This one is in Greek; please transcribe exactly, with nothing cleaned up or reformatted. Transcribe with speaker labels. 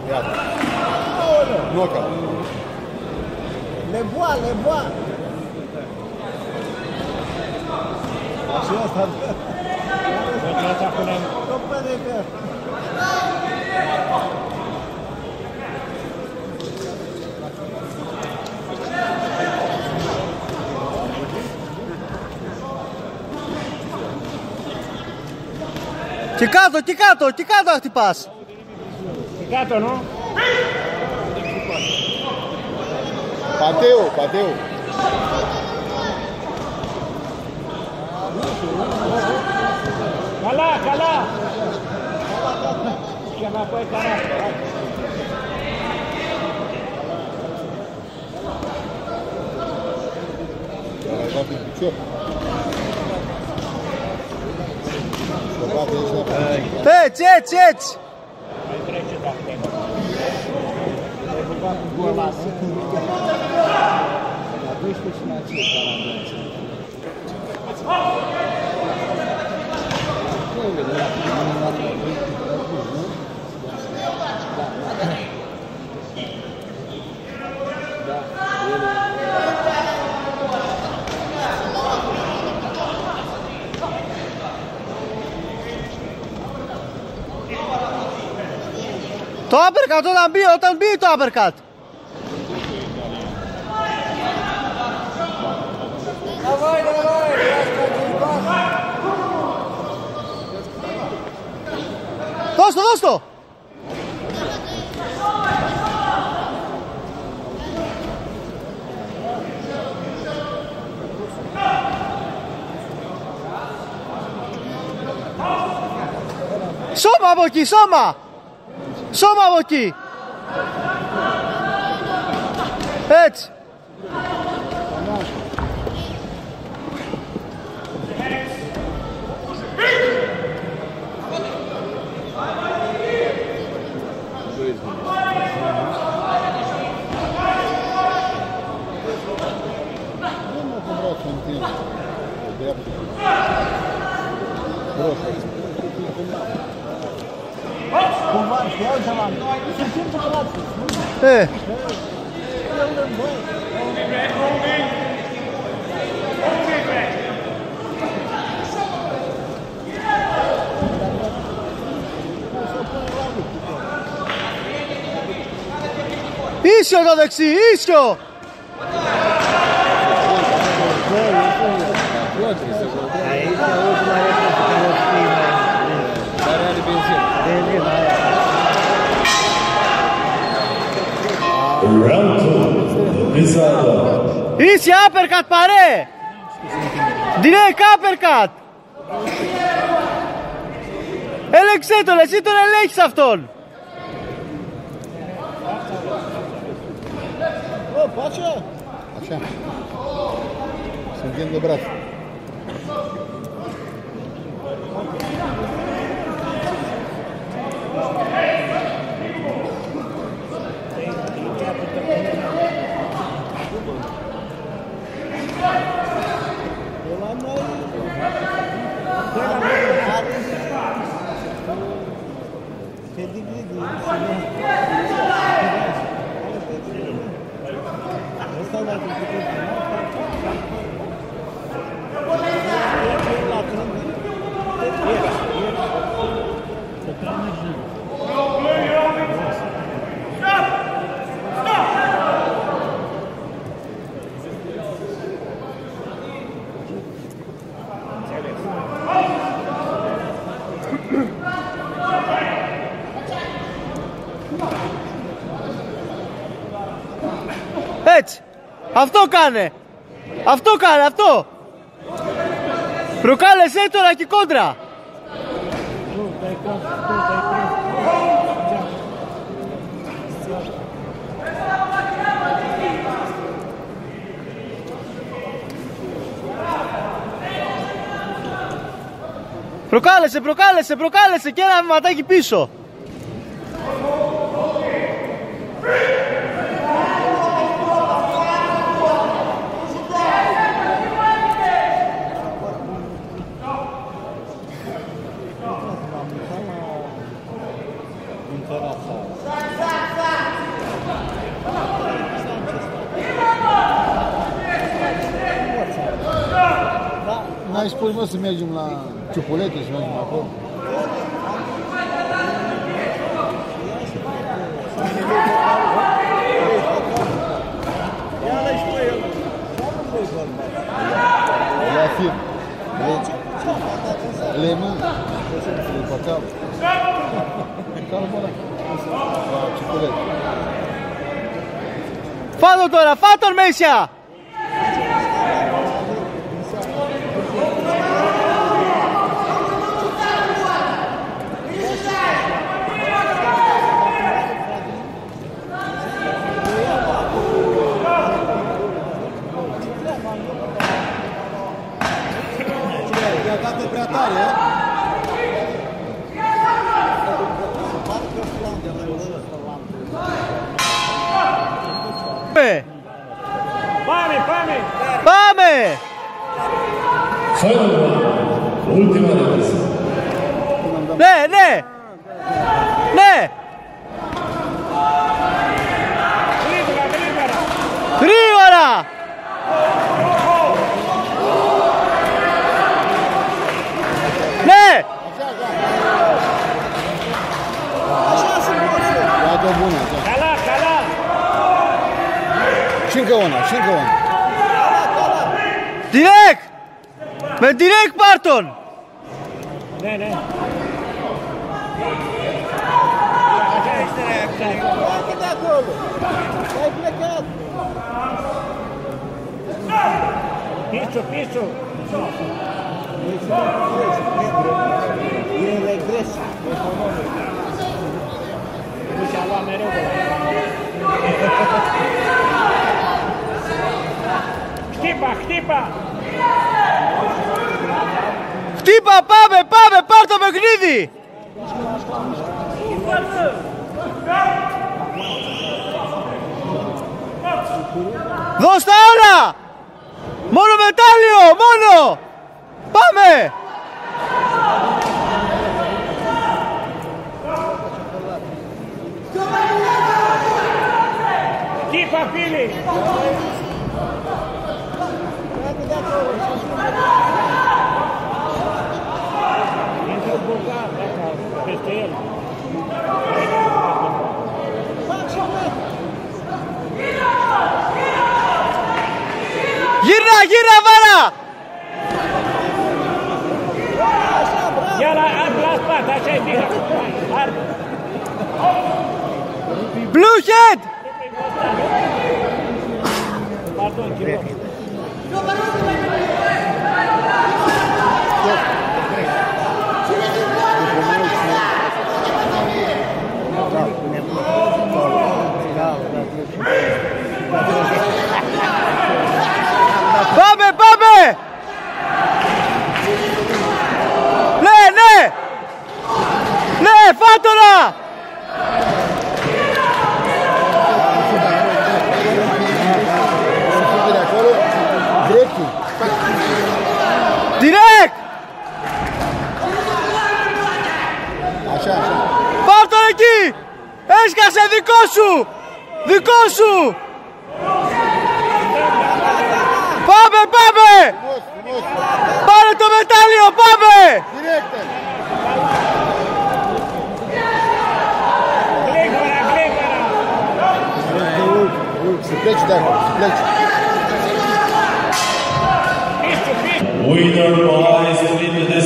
Speaker 1: Knockout.
Speaker 2: Le bois, le bois.
Speaker 3: Και κάτω, και κάτω, και κάτω να χτυπάς.
Speaker 2: Και κάτω, νο.
Speaker 1: Πατέο, πατέο.
Speaker 2: Καλά, καλά. Και να πω καλά.
Speaker 3: Έτσι, έτσι, έτσι. Το uppercut όταν μπει, όταν μπει το uppercut. Δώσ' το, δώσ' το. Σώμα από εκεί, σώμα. Σώμα από εκεί. Έτσι. Ε. Ίσιο το δεξί, ίσιο! Easy uppercut παρέ! Direct uppercut! Έλεξε τον, εσύ τον ελέγχεις αυτόν!
Speaker 1: Ω, πάτσα! Așa. Se întinde brațul.
Speaker 3: Έτσι! Αυτό κάνε! Αυτό κάνε, αυτό! Προκάλεσέ τώρα και κόντρα! Προκάλεσε, προκάλεσε, προκάλεσε και ένα βηματάκι πίσω!
Speaker 2: Interessant.
Speaker 1: N-ai spus, mă, să mergem la Ciupulete, să mergem acolo? La firm. Le mă. Le păcau. Cală, bă, la Ciupulete.
Speaker 3: Fă-l τώρα, φάτον μέσα!
Speaker 1: I-a dat-o prea tare, a?
Speaker 2: Πάμε, πάμε!
Speaker 3: Πάμε!
Speaker 4: Ultima repriză.
Speaker 3: Ναι, ναι! Ναι!
Speaker 2: Γρήγορα, γρήγορα!
Speaker 3: Γρήγορα! Ναι!
Speaker 1: Ia-te-o bună, așa.
Speaker 2: Καλά, καλά!
Speaker 1: Și încă una, și încă una.
Speaker 3: Direct! Με direct πάρ' τον!
Speaker 2: Ναι, ναι.
Speaker 5: Vai dar golo. Vai plecado.
Speaker 2: Πίσω, πίσω!
Speaker 5: E regresa.
Speaker 2: Nu și-a luat mereu de la Χτύπα, χτύπα!
Speaker 3: Χτύπα, πάμε, πάμε, πάρ' το παιχνίδι! Δώσ' τα όλα! Μόνο μετάλλιο, μόνο! Πάμε!
Speaker 2: Χτύπα, φίλοι! Είναι ο Μπουργάν, πέστε έλ.
Speaker 3: Γύρνα, γύρνα, βάρα!
Speaker 2: Iar la spate, așa e bine.
Speaker 3: Blue head!
Speaker 2: Pardon, Chiro.
Speaker 3: Πάμε, πάμε! Ναι, ναι! Ναι, φάτονα! Direct!
Speaker 1: Așa, așa.
Speaker 3: Πάρ' τον εκεί! Έσκασε, δικό σου! Δικό σου! Πάμε, πάμε!
Speaker 1: Frumos, frumos.
Speaker 3: Πάρε το μετάλλιο, πάμε!
Speaker 1: Direct.
Speaker 2: Γρήγορα, γρήγορα!
Speaker 1: Să pleci de acolo, să pleci.
Speaker 2: Πίσω, πίσω!
Speaker 4: Winner by split